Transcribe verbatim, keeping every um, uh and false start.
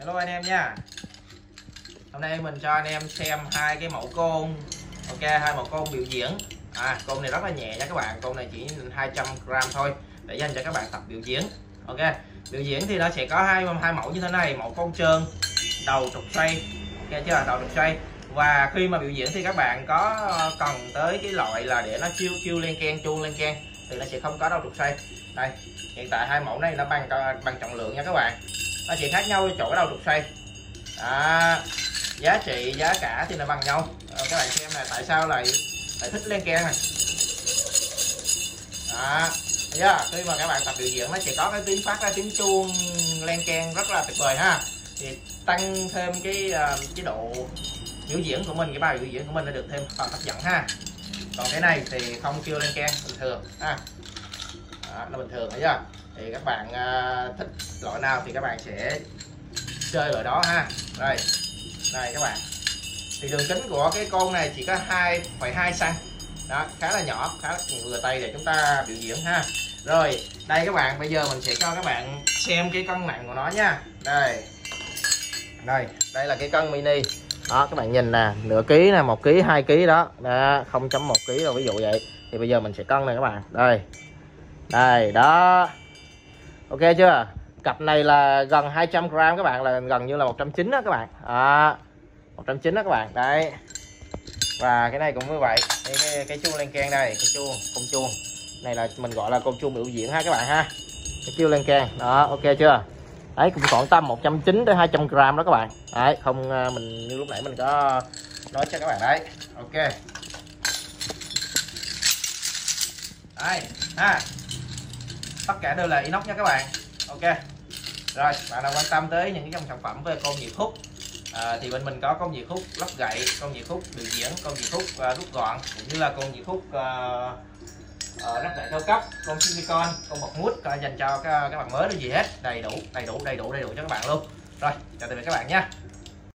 Hello anh em nha. Hôm nay mình cho anh em xem hai cái mẫu côn. Ok, hai mẫu côn biểu diễn. À, côn này rất là nhẹ nha các bạn. Côn này chỉ hai trăm gram thôi để dành cho các bạn tập biểu diễn. Ok, biểu diễn thì nó sẽ có hai hai mẫu như thế này, mẫu côn trơn, đầu trục xoay. Ok chưa? Đầu trục xoay. Và khi mà biểu diễn thì các bạn có cần tới cái loại là để nó chiêu chiêu lên keng, chuông lên keng thì nó sẽ không có đầu trục xoay. Đây, hiện tại hai mẫu này nó bằng bằng trọng lượng nha các bạn. Nó chỉ khác nhau chỗ đầu trục xoay. Đó, giá trị giá cả thì là bằng nhau. Ờ, các bạn xem là tại sao lại lại thích lên keng này. Đó, thấy chưa? Khi mà các bạn tập biểu diễn nó sẽ có cái tiếng phát ra tiếng chuông lên keng rất là tuyệt vời ha. Thì tăng thêm cái cái độ biểu diễn của mình, cái bài biểu diễn của mình nó được thêm phần hấp dẫn ha. Còn cái này thì không kêu lên keng, bình thường ha. Đó, nó bình thường, thấy chưa? Thì các bạn uh, thích loại nào thì các bạn sẽ chơi loại đó ha. Đây, đây các bạn, thì đường kính của cái con này chỉ có hai phẩy hai xăng-ti-mét. Đó, khá là nhỏ, khá là vừa tay để chúng ta biểu diễn ha. Rồi đây các bạn, bây giờ mình sẽ cho các bạn xem cái cân nặng của nó nha. Đây, đây, đây là cái cân mini. Đó, các bạn nhìn nè, nửa ký nè, một ký, hai ký đó, đó không chấm một ký rồi, ví dụ vậy. Thì bây giờ mình sẽ cân này các bạn. Đây, đây đó, ok chưa? Cặp này là gần hai trăm gram các bạn, là gần như là một trăm chín mươi đó các bạn. À, một trăm chín mươi đó các bạn. Đấy. Và cái này cũng như vậy. Cái cái, cái chuông lên keng đây, cái chuông, công chuông. Này là mình gọi là công chuông biểu diễn ha các bạn ha. Cái chuông lên keng. Đó, ok chưa? Đấy, cũng khoảng tầm một trăm chín mươi tới hai trăm gram đó các bạn. Đấy, không mình như lúc nãy mình có nói cho các bạn đấy. Ok. Đây, ha. Tất cả đều là inox nha các bạn. Ok. Rồi, bạn nào quan tâm tới những cái dòng sản phẩm về côn nhiệt khúc à, thì bên mình có côn nhiệt khúc lắp gậy, côn nhiệt khúc biểu diễn, côn nhiệt khúc uh, rút gọn, cũng như là côn nhiệt khúc uh, uh, lắp gậy cao cấp, côn silicon, côn bọc mút uh, dành cho các, các bạn mới là gì hết, đầy đủ, đầy đủ, đầy đủ, đầy đủ cho các bạn luôn. Rồi, chào tạm biệt các bạn nha.